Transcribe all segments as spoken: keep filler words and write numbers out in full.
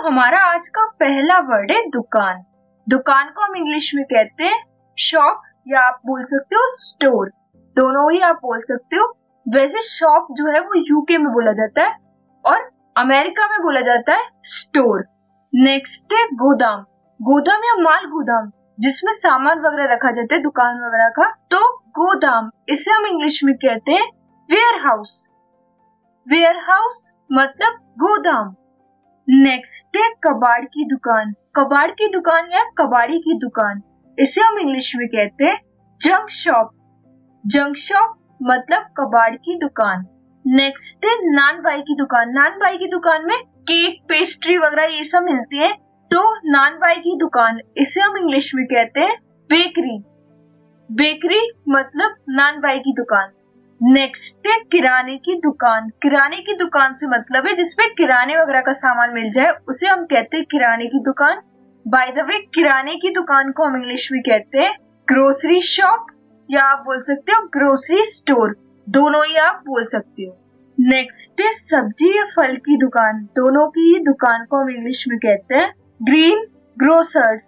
हमारा आज का पहला वर्ड है दुकान। दुकान को हम इंग्लिश में कहते हैं शॉप या आप बोल सकते हो स्टोर, दोनों ही आप बोल सकते हो। वैसे शॉप जो है वो यूके में बोला जाता है और अमेरिका में बोला जाता है स्टोर। नेक्स्ट है गोदाम। गोदाम या माल गोदाम जिसमें सामान वगैरह रखा जाता है दुकान वगैरह का, तो गोदाम इसे हम इंग्लिश में कहते हैं वेयर हाउस। वेयर हाउस मतलब गोदाम। नेक्स्ट है कबाड़ की दुकान। कबाड़ की दुकान या कबाड़ी की दुकान इसे हम इंग्लिश में कहते हैं जंक शॉप। जंक शॉप मतलब कबाड़ की दुकान। नेक्स्ट है नान बाई की दुकान। नान बाई की दुकान में केक पेस्ट्री वगैरह ये सब मिलती है, तो नान बाई की दुकान इसे हम इंग्लिश में कहते हैं बेकरी। बेकरी मतलब नान बाई की दुकान। नेक्स्ट है किराने की दुकान। किराने की दुकान से मतलब है जिसपे किराने वगैरह का सामान मिल जाए, उसे हम कहते हैं किराने की दुकान। बाय द वे किराने की दुकान को हम इंग्लिश में कहते हैं ग्रोसरी शॉप या आप बोल सकते हो ग्रोसरी स्टोर, दोनों ही आप बोल सकते हो। नेक्स्ट है सब्जी या फल की दुकान। दोनों की दुकान को हम इंग्लिश में कहते हैं ग्रीन ग्रोसर्स।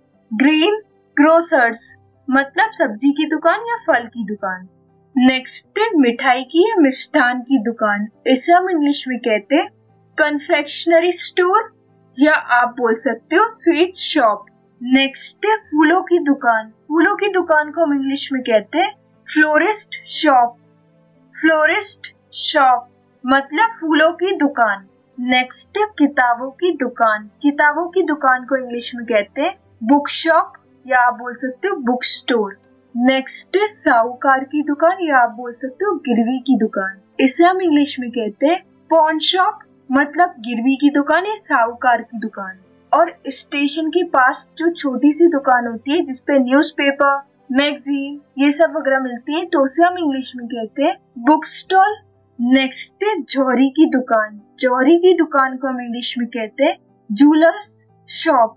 ग्रीन ग्रोसर्स मतलब सब्जी की दुकान या फल की दुकान। नेक्स्ट है मिठाई की या मिष्ठान की दुकान, इसे हम इंग्लिश में कहते हैं कन्फेक्शनरी स्टोर या आप बोल सकते हो स्वीट शॉप। नेक्स्ट है फूलों की दुकान। फूलों की दुकान को हम इंग्लिश में कहते हैं फ्लोरिस्ट शॉप। फ्लोरिस्ट शॉप मतलब फूलों की दुकान। नेक्स्ट है किताबों की दुकान। किताबों की दुकान को इंग्लिश में कहते हैं बुक शॉप या आप बोल सकते हो बुक स्टोर। नेक्स्ट है साहूकार की दुकान या आप बोल सकते हो गिरवी की दुकान, इसे हम इंग्लिश में कहते हैं पॉन शॉप मतलब गिरवी की दुकान या साहूकार की दुकान। और स्टेशन के पास जो छोटी सी दुकान होती है जिसपे न्यूज़पेपर मैगजीन ये सब वगैरह मिलती है, तो उसे हम इंग्लिश में कहते हैं बुक स्टॉल। नेक्स्ट है जौहरी की दुकान। जौहरी की दुकान को हम इंग्लिश में कहते हैं जूलर्स शॉप।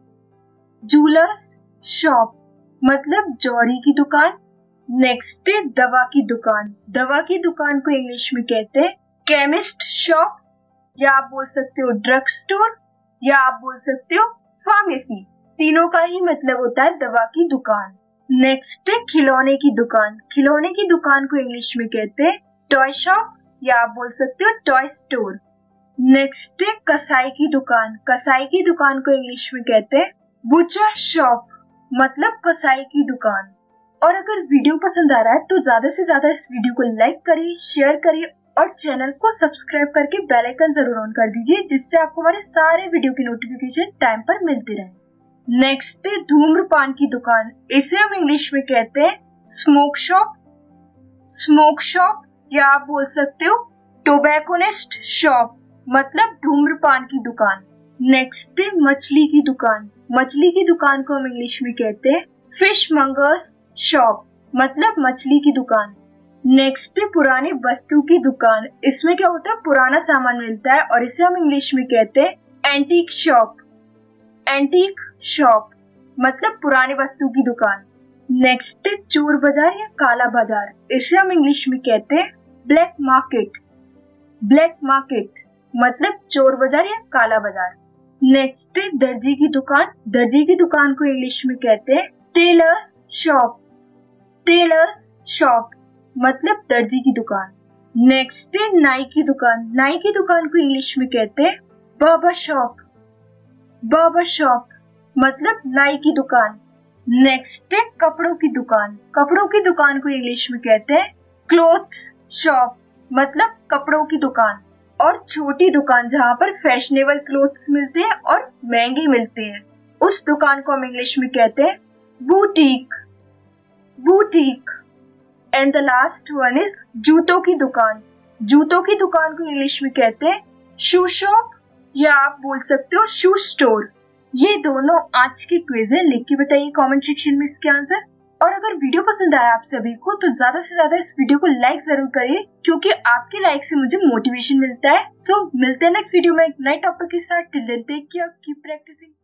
जूलर्स शॉप मतलब जौहरी की दुकान। नेक्स्ट है दवा की दुकान। दवा की दुकान को इंग्लिश में कहते हैं केमिस्ट शॉप या आप बोल सकते हो ड्रग स्टोर या आप बोल सकते हो फार्मेसी, तीनों का ही मतलब होता है दवा की दुकान। नेक्स्ट है खिलौने की दुकान। खिलौने की दुकान को इंग्लिश में कहते हैं टॉय शॉप या आप बोल सकते हो टॉय स्टोर। नेक्स्ट है कसाई की दुकान। कसाई की दुकान को इंग्लिश में कहते हैं बुचर शॉप मतलब कसाई की दुकान। और अगर वीडियो पसंद आ रहा है तो ज्यादा से ज्यादा इस वीडियो को लाइक करिए, शेयर करिए और चैनल को सब्सक्राइब करके बेल आइकन जरूर ऑन कर दीजिए, जिससे आपको हमारे सारे वीडियो की नोटिफिकेशन टाइम पर मिलती रहे। नेक्स्ट है धूम्रपान की दुकान। इसे हम इंग्लिश में कहते हैं स्मोक शॉप। स्मोक शॉप या आप बोल सकते हो टोबैकोनिस्ट शॉप मतलब धूम्रपान की दुकान। नेक्स्ट है मछली की दुकान। मछली की दुकान को हम इंग्लिश में कहते हैं फिश मंगर्स शॉप मतलब मछली की दुकान। नेक्स्ट है पुरानी वस्तु की दुकान। इसमें क्या होता है, पुराना सामान मिलता है और इसे हम इंग्लिश में कहते हैं एंटीक शॉप। एंटीक शॉप मतलब पुरानी वस्तु की दुकान। नेक्स्ट है चोर बाजार या काला बाजार। इसे हम इंग्लिश में कहते हैं ब्लैक मार्केट। ब्लैक मार्केट मतलब चोर बाजार या काला बाजार। नेक्स्ट है दर्जी की दुकान। दर्जी की दुकान को इंग्लिश में कहते हैं टेलर्स शॉप। टेलर्स शॉप मतलब दर्जी की दुकान। नेक्स्ट है नाई की दुकान। नाई की दुकान को इंग्लिश में कहते हैं बार्बर शॉप। बार्बर शॉप मतलब नाई की दुकान। नेक्स्ट है कपड़ों की दुकान। कपड़ों की दुकान को इंग्लिश में कहते हैं क्लोथ्स शॉप मतलब कपड़ों की दुकान। और छोटी दुकान जहाँ पर फैशनेबल क्लोथ्स मिलते हैं और महंगे मिलते हैं, उस दुकान को हम इंग्लिश में कहते हैं boutique. Boutique. And the last one is जूतों की दुकान। जूतों की दुकान को इंग्लिश में कहते हैं शू शॉप या आप बोल सकते हो शू स्टोर। ये दोनों आज के क्विज है, लिख के बताइए कमेंट सेक्शन में इसके आंसर। और अगर वीडियो पसंद आया आप सभी को तो ज्यादा से ज्यादा इस वीडियो को लाइक जरूर करिए, क्योंकि आपके लाइक से मुझे मोटिवेशन मिलता है। सो so, मिलते हैं नेक्स्ट वीडियो में एक नए टॉपिक के साथ। Till then take care, keep practising.